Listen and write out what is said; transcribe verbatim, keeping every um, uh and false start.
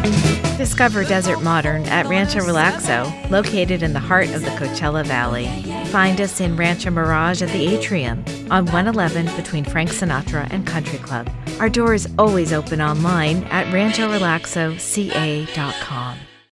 Discover Desert Modern at Rancho Relaxo, located in the heart of the Coachella Valley. Find us in Rancho Mirage at the Atrium, on one eleven between Frank Sinatra and Country Club. Our door is always open online at rancho relaxo c a dot com.